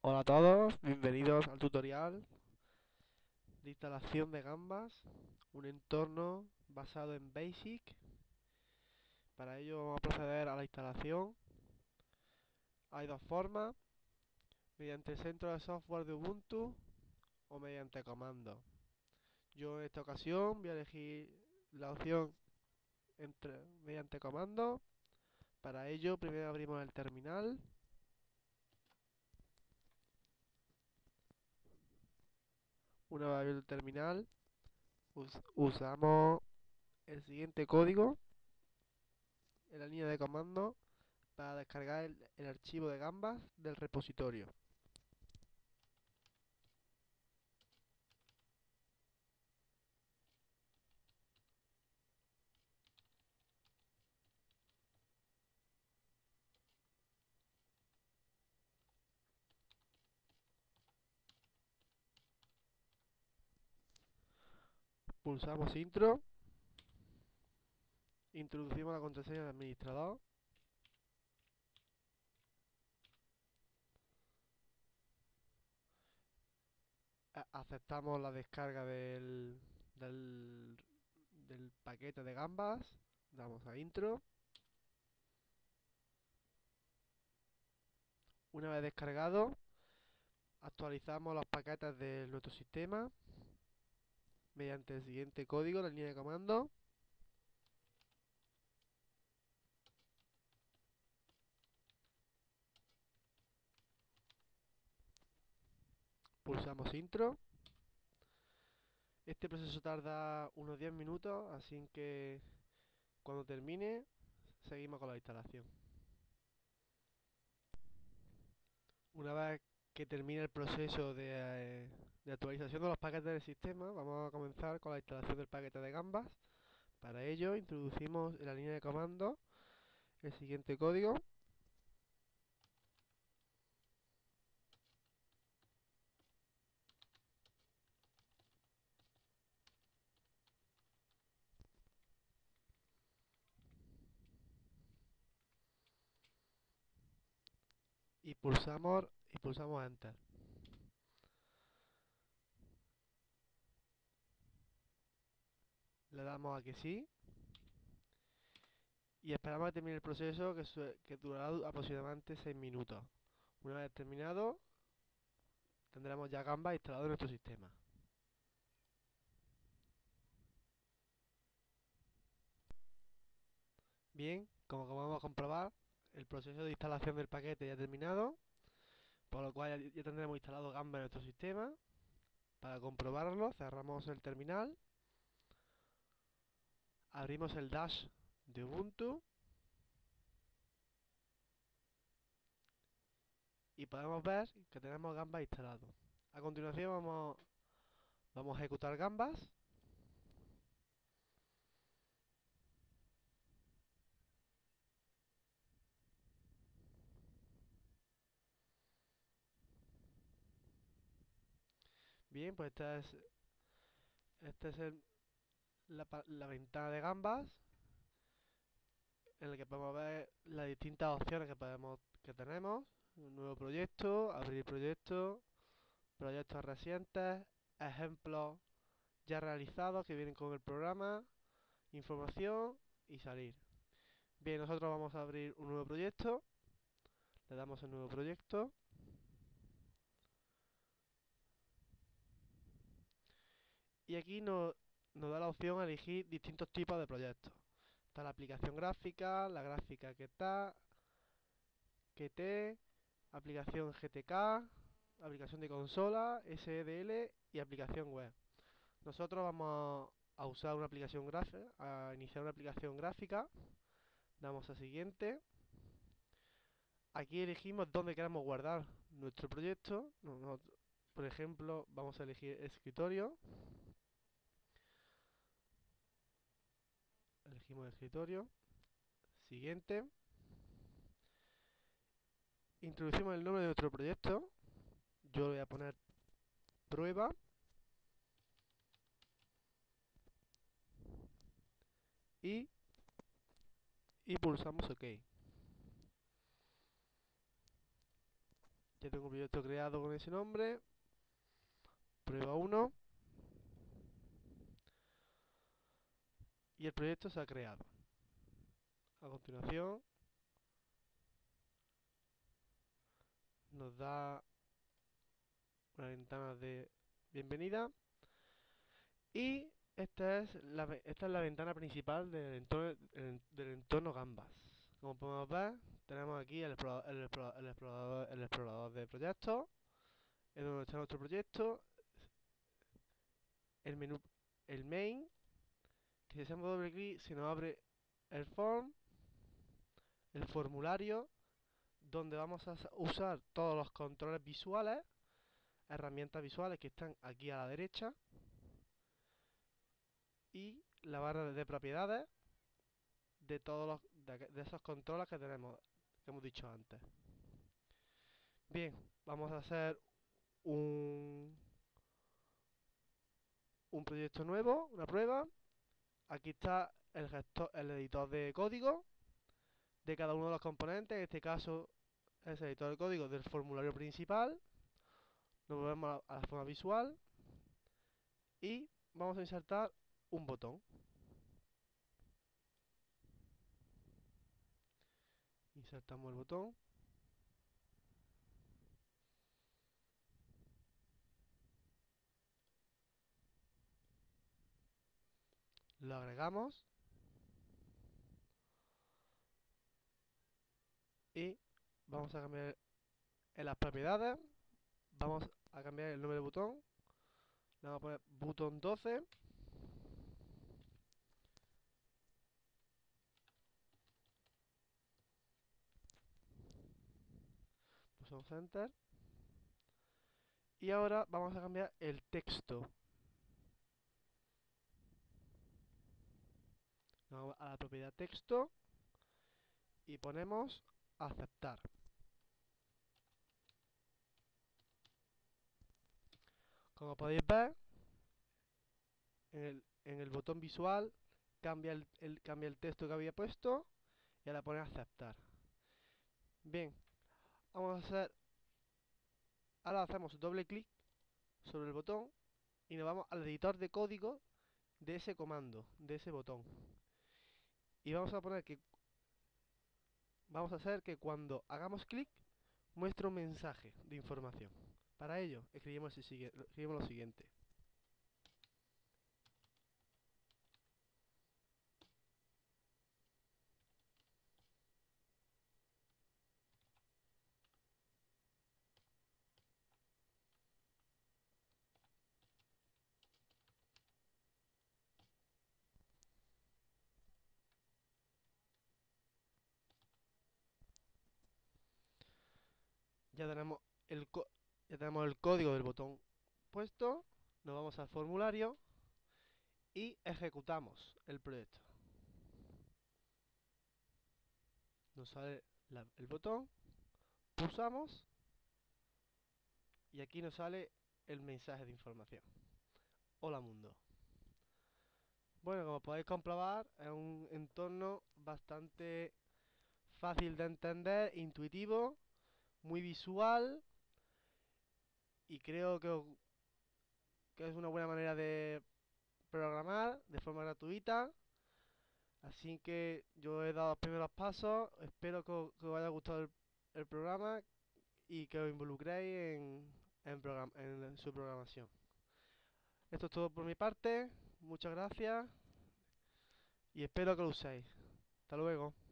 Hola a todos, bienvenidos al tutorial de instalación de Gambas, un entorno basado en Basic. Para ello vamos a proceder a la instalación. Hay dos formas, mediante el centro de software de Ubuntu o mediante comandos. Yo en esta ocasión voy a elegir la opción mediante comandos. Para ello primero abrimos el terminal. Una vez abierto el terminal, usamos el siguiente código en la línea de comandos para descargar el archivo de Gambas del repositorio. Pulsamos intro, introducimos la contraseña de administrador, aceptamos la descarga del paquete de Gambas, damos a intro. Una vez descargado, actualizamos los paquetes de nuestro sistema mediante el siguiente código, la línea de comando. Pulsamos intro. Este proceso tarda unos 10 minutos, así que cuando termine, seguimos con la instalación. Una vez que termine el proceso de actualización de los paquetes del sistema, vamos a comenzar con la instalación del paquete de Gambas. Para ello, introducimos en la línea de comando el siguiente código. Y pulsamos Enter. Le damos a que sí y esperamos a que termine el proceso que durará aproximadamente 6 minutos. Una vez terminado, tendremos ya Gambas instalado en nuestro sistema. Bien, como podemos comprobar, el proceso de instalación del paquete ya ha terminado, por lo cual ya tendremos instalado Gamba en nuestro sistema. Para comprobarlo, cerramos el terminal, abrimos el dash de Ubuntu y podemos ver que tenemos Gamba instalado. A continuación vamos a ejecutar Gambas. Bien, pues esta es la ventana de Gambas en la que podemos ver las distintas opciones que tenemos. Un nuevo proyecto, abrir proyecto, proyectos recientes, ejemplos ya realizados que vienen con el programa, información y salir. Bien, nosotros vamos a abrir un nuevo proyecto, le damos el nuevo proyecto y aquí nos da la opción a elegir distintos tipos de proyectos. Está la aplicación gráfica, la gráfica Qt, aplicación GTK, aplicación de consola, SDL y aplicación web. Nosotros vamos a usar una aplicación gráfica, a iniciar una aplicación gráfica, damos a siguiente. Aquí elegimos dónde queremos guardar nuestro proyecto. Por ejemplo, vamos a elegir escritorio. Elegimos escritorio. Siguiente. Introducimos el nombre de nuestro proyecto. Yo le voy a poner prueba. Y, y pulsamos OK. Ya tengo un proyecto creado con ese nombre. Prueba 1. Y el proyecto se ha creado. A continuación nos da una ventana de bienvenida. Y esta es la ventana principal del entorno Gambas. Como podemos ver, tenemos aquí el explorador de proyectos, es donde está nuestro proyecto, el menú, el main, que si hacemos doble clic se nos abre el form, el formulario, donde vamos a usar todos los controles visuales, herramientas visuales que están aquí a la derecha, y la barra de propiedades de todos de esos controles que tenemos, que hemos dicho antes. Bien, vamos a hacer un, un proyecto nuevo, una prueba. Aquí está el editor de código de cada uno de los componentes. En este caso es el editor de código del formulario principal. Nos volvemos a la forma visual y vamos a insertar un botón. Insertamos el botón. Lo agregamos y vamos a cambiar en las propiedades. Vamos a cambiar el nombre del botón. Le vamos a poner botón 12. Pulsamos Enter. Y ahora vamos a cambiar el texto. Vamos a la propiedad texto y ponemos aceptar. Como podéis ver, en el botón visual cambia el texto que había puesto y ahora pone aceptar. Bien, vamos a hacer, ahora hacemos doble clic sobre el botón y nos vamos al editor de código de ese comando, de ese botón. Y vamos a poner que, vamos a hacer que cuando hagamos clic muestre un mensaje de información. Para ello, escribimos lo siguiente. Ya tenemos ya tenemos el código del botón puesto. Nos vamos al formulario y ejecutamos el proyecto. Nos sale el botón, pulsamos y aquí nos sale el mensaje de información. Hola mundo. Bueno, como podéis comprobar, es un entorno bastante fácil de entender, intuitivo, muy visual y creo que es una buena manera de programar de forma gratuita. Así que yo he dado los primeros pasos, espero que os haya gustado el programa y que os involucréis en su programación. Esto es todo por mi parte, muchas gracias y espero que lo uséis. Hasta luego.